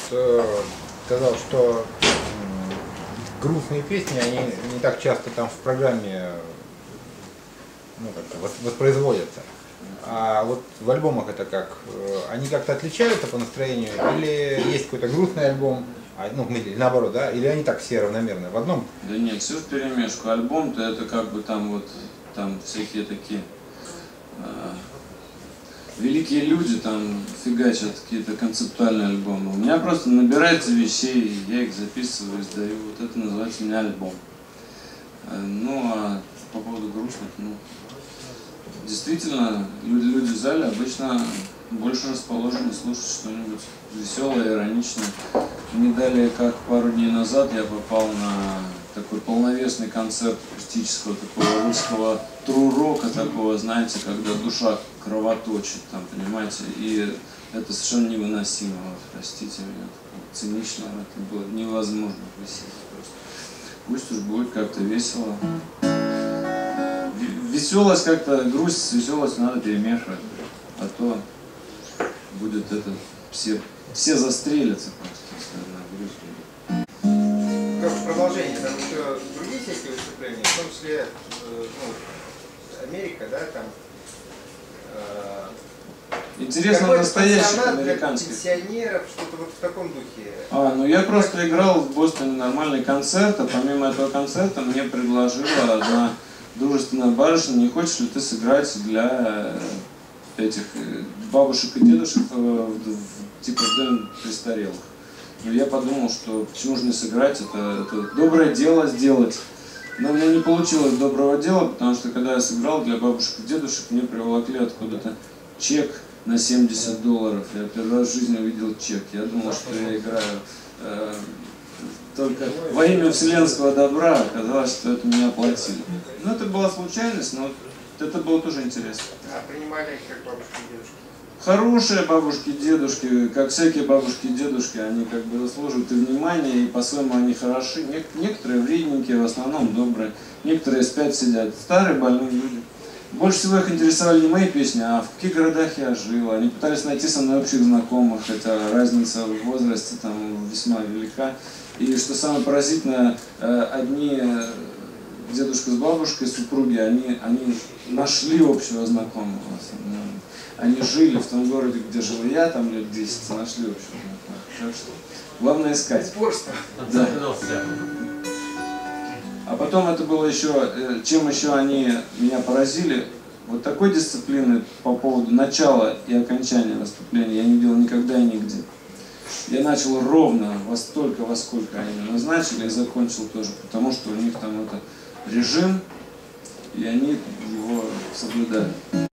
сказал, что грустные песни, они не так часто там в программе воспроизводятся. А вот в альбомах это как? Они как-то отличаются по настроению? Или есть какой-то грустный альбом, или наоборот, да? Или они так все равномерно в одном? Да нет, все вперемешку. Альбом-то это как бы там всякие такие великие люди там фигачат какие-то концептуальные альбомы. У меня просто набирается вещей, я их записываю, издаю. Вот это называется у меня альбом. Ну а по поводу грустных, действительно, люди в зале обычно больше расположены слушать что-нибудь веселое, ироничное. Не далее, как пару дней назад я попал на такой полновесный концерт акустического, такого русского тру-рока, такого, знаете, когда душа кровоточит, там, понимаете, и это совершенно невыносимо, простите меня, цинично, это было невозможно висеть просто. Пусть уж будет как-то весело. Веселость как-то, грусть с веселостью надо перемешивать, а то будет это, все застрелятся просто, если на грусть будет. Как продолжение, там еще другие всякие выступления, в том числе Америка, да, там. Интересно, настоящих американских. Пенсионеров, что-то вот в таком духе. Я просто играл в Бостоне нормальный концерт, а помимо этого концерта мне предложила одна дружественная барышня: не хочешь ли ты сыграть для этих бабушек и дедушек типа в доме престарелых? Но я подумал, что почему же не сыграть, это доброе дело сделать. Но у меня не получилось доброго дела, потому что когда я сыграл для бабушек и дедушек, мне приволокли откуда-то чек на $70. Я первый раз в жизни увидел чек. Я думал, что я играю только во имя вселенского добра, оказалось, что это мне оплатили. Ну, это была случайность, но это было тоже интересно. А принимали как бабушки и дедушки? Хорошие бабушки, дедушки, как всякие бабушки и дедушки, они как бы заслуживают и внимания, и по-своему они хороши. Некоторые вредненькие, в основном добрые, некоторые спят, сидят. Старые, больные люди. Больше всего их интересовали не мои песни, а в каких городах я жил. Они пытались найти со мной общих знакомых, хотя разница в возрасте там весьма велика. И что самое поразительное, одни дедушка с бабушкой, супруги, они нашли общего знакомого. Они жили в том городе, где жил я, там лет 10, нашли общего знакомого. Так что главное искать. Спорство. Да. А потом это было еще, чем еще они меня поразили, вот такой дисциплины по поводу начала и окончания выступления я не видел никогда и нигде. Я начал ровно во столько, во сколько они назначили, и закончил тоже, потому что у них там это режим, и они его соблюдают.